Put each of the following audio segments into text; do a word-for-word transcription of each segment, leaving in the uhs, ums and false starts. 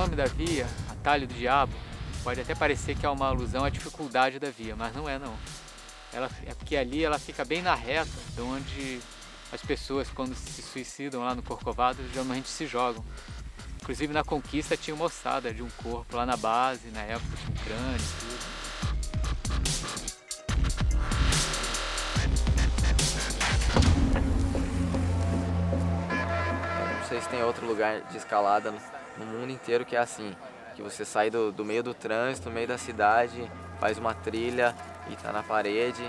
nome da via, Atalho do Diabo, pode até parecer que é uma alusão à dificuldade da via, mas não é não. Ela, é porque ali ela fica bem na reta, de onde as pessoas, quando se suicidam lá no Corcovado, geralmente se jogam. Inclusive na Conquista tinha uma ossada de um corpo lá na base, na época tinha um crânio e tudo. Não sei se tem outro lugar de escalada no mundo inteiro que é assim, que você sai do, do meio do trânsito, no meio da cidade, faz uma trilha e tá na parede.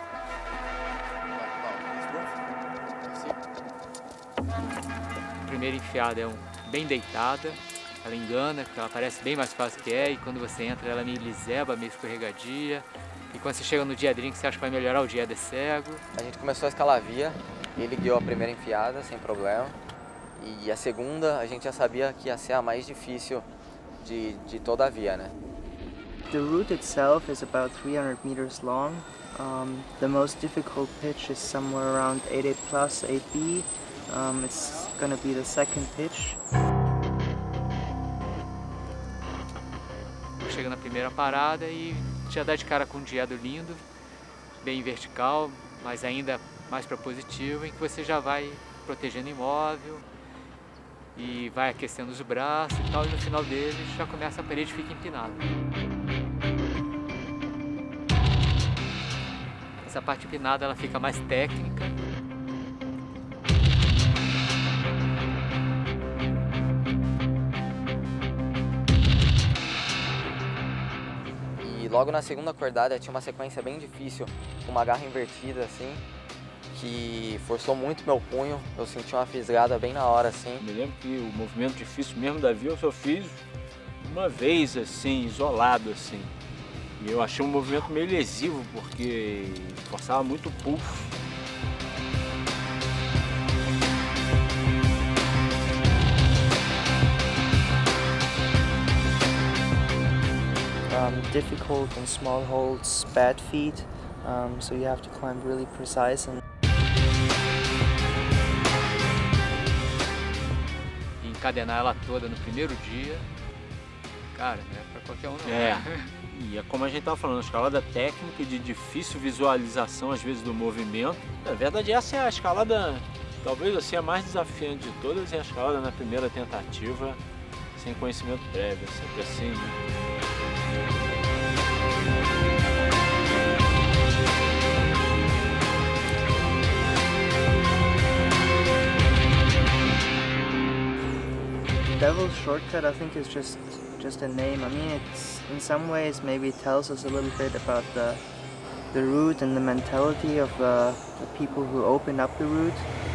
A primeira enfiada é um, bem deitada, ela engana, porque ela parece bem mais fácil que é, e quando você entra ela é meio liseba, meio escorregadia, e quando você chega no dia drink você acha que vai melhorar, o dia é cego. A gente começou a escalar a via, ele guiou a primeira enfiada sem problema, e a segunda a gente já sabia que ia ser a mais difícil de, de toda a via, né? The route itself is about three hundred meters long. Um, the most difficult pitch is somewhere around eight A plus, eight B. Um, it's going to be the second pitch. Chega na primeira parada e já dá de cara com um diado lindo, bem vertical, mas ainda mais para positivo, em que você já vai protegendo o imóvel e vai aquecendo os braços e tal, e no final dele já começa a parede e fica empinada. Essa parte empinada ela fica mais técnica. E logo na segunda acordada tinha uma sequência bem difícil, com uma garra invertida assim, que forçou muito meu punho, eu senti uma fisgada bem na hora assim. Me lembro que o movimento difícil mesmo da via eu só fiz uma vez assim, isolado assim. E eu achei um movimento meio lesivo, porque forçava muito o pulso. Um, difficult in small holds, bad feet, um, so you have to climb really precise. And E encadenar ela toda no primeiro dia, cara, não é pra qualquer um não. É, e é como a gente estava falando, escalada técnica e de difícil visualização às vezes do movimento. Na verdade essa é a escalada, talvez assim, a mais desafiante de todas, é a escalada na primeira tentativa, sem conhecimento prévio, sempre assim, né? Devil's Shortcut, I think, is just just a name. I mean, it's in some ways maybe it tells us a little bit about the the route and the mentality of uh, the people who opened up the route.